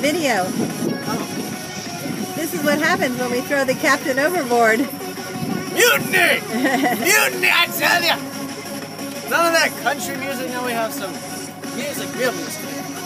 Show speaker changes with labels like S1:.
S1: video. This is what happens when we throw the captain overboard.
S2: Mutiny! Mutiny, I tell ya! None of that country music, now we have some music, real music.